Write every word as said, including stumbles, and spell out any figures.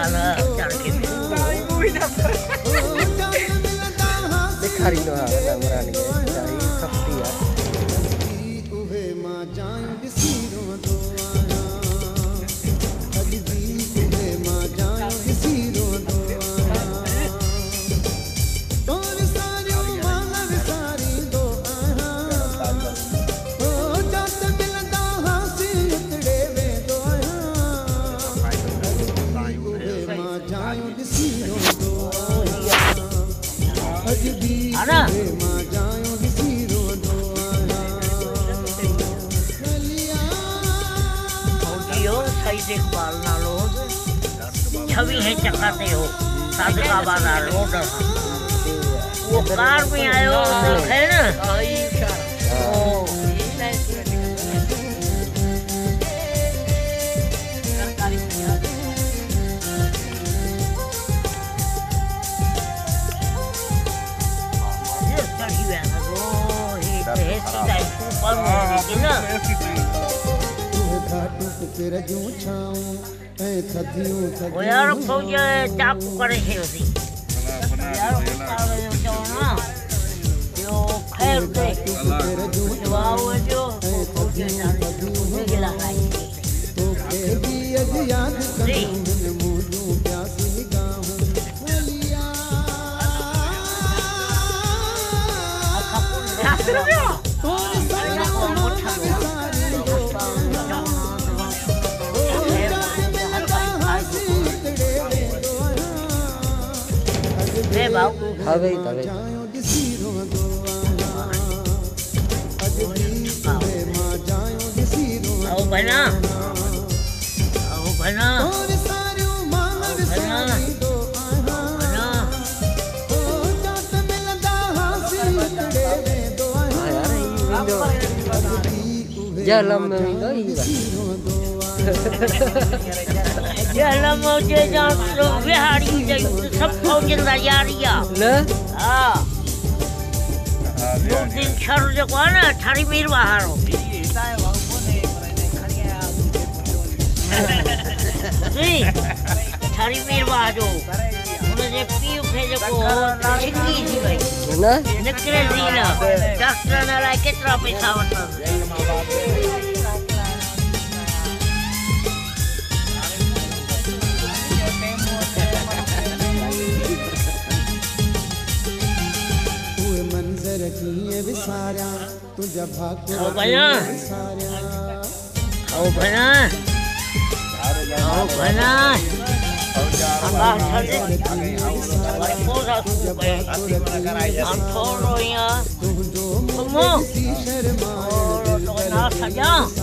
Ala char ke Dikhari no ha namran ke jai khapti ya uhe ma jain bisiro do aya ajdi uhe ma jain bisiro do aya tor sari mala visari do aya o jat milda hasi utde ve do aya uhe ma jain bisiro do aya ajdi Ana ma jain bisiro do yo sai देखभाल ना लो छवि है चकाते हो साधका बाजार road वो car में आयो तो है ना ओ ये चढ़ी है ना वो ये है सीधा ऊपर में ना फिर जो छाऊं ऐ थदियों थदियों ओ यार फौजी चाकू करे है उसी यार पावे जो ना यो खैर दे फिर जो वाओ जो फौजी जाने गिला है तो के भी अज याद करूं मन मोजू प्यासी निगाहूं बोलिया तोर सारा मोठा ले बाऊ हवे तवे आओ बना आओ बना बना jalam itu iya jalam aja jangan behari jadi सब फौजी तैयारियां ले हां दो दिन छर जो ना थारी मीर बाहर हो जी थारी मीर बाहर जो उन्हें पीओ भेजे को छिकी थी भाई ना निकले जी ना डॉक्टर ने लाए कितना पैसा वरता रखिए विसारा तुझा भाग आओ बना आओ बना आओ बना अल्लाह छड़े पोसा सुबह हम थोड़ो या तुम तो ना सजा